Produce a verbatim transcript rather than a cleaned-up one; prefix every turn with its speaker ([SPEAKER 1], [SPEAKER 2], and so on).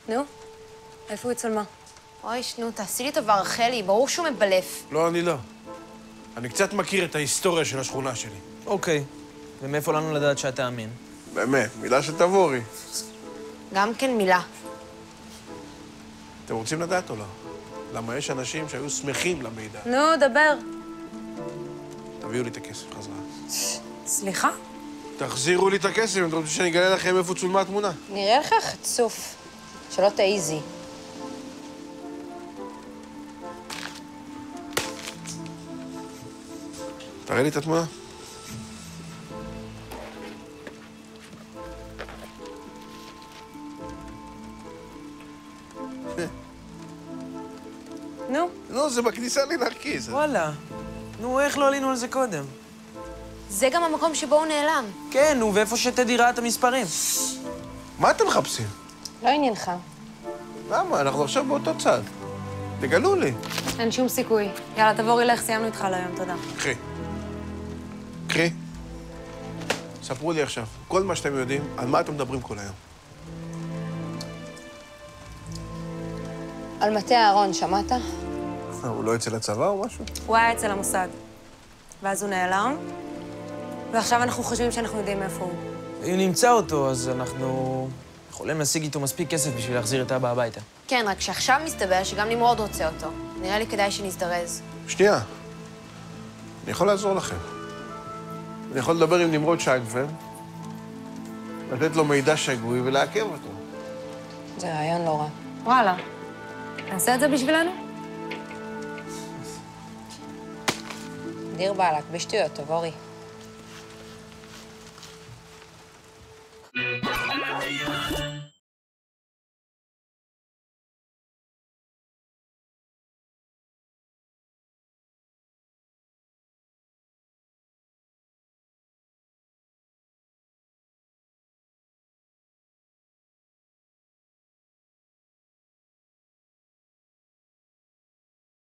[SPEAKER 1] נו, איפה הוא צולמה?
[SPEAKER 2] אוי, שנו, תעשי לי טובה, רחלי, ברור שהוא מבלף.
[SPEAKER 3] לא, אני לא. אני קצת מכיר את ההיסטוריה של השכונה שלי.
[SPEAKER 4] אוקיי. ומאיפה לנו לדעת שאת תאמין?
[SPEAKER 3] באמת, מילה של תבורי.
[SPEAKER 2] גם כן מילה.
[SPEAKER 3] אתם רוצים לדעת או לא? למה יש אנשים שהיו שמחים למידע.
[SPEAKER 1] נו, דבר.
[SPEAKER 3] תביאו לי את הכסף חזרה.
[SPEAKER 1] סליחה?
[SPEAKER 3] תחזירו לי את הכסף, אם אתם רוצים שאני אגלה לכם איפה צולמה התמונה.
[SPEAKER 1] נראה לך חצוף. שלא תעיזי.
[SPEAKER 3] תראה לי את התמונה.
[SPEAKER 1] נו.
[SPEAKER 3] לא, זה בכניסה לי להרכיס.
[SPEAKER 4] וואלה. נו, איך לא עלינו על זה קודם?
[SPEAKER 2] זה גם המקום שבו הוא נעלם.
[SPEAKER 4] כן, נו, ואיפה שטדי ראה את המספרים?
[SPEAKER 3] מה אתם מחפשים?
[SPEAKER 1] לא עניינך.
[SPEAKER 3] למה? אנחנו עכשיו באותו צד. תגלו לי.
[SPEAKER 1] אין שום סיכוי. יאללה, תבוא רילך, סיימנו איתך להיום, תודה.
[SPEAKER 3] קחי. קחי. ספרו לי עכשיו, כל מה שאתם יודעים, על מה אתם מדברים כל היום.
[SPEAKER 1] על מטה אהרון, שמעת?
[SPEAKER 3] הוא לא יצא לצבא או משהו?
[SPEAKER 1] הוא היה אצל המוסד. ואז הוא נעלם, ועכשיו אנחנו חושבים שאנחנו יודעים איפה הוא.
[SPEAKER 4] אם נמצא אותו, אז אנחנו יכולים להשיג איתו מספיק כסף בשביל להחזיר את אבא הביתה.
[SPEAKER 2] כן, רק שעכשיו מסתבר שגם נמרוד רוצה אותו. נראה לי כדאי שנזדרז.
[SPEAKER 3] שנייה. אני יכול לעזור לכם. אני יכול לדבר עם נמרוד שיינפלד, לתת לו מידע שגוי ולעכב אותו.
[SPEAKER 1] זה רעיון לא רע. וואלה. נעשה את זה בשבילנו? דיר בעלק, בשטויות, תבורי.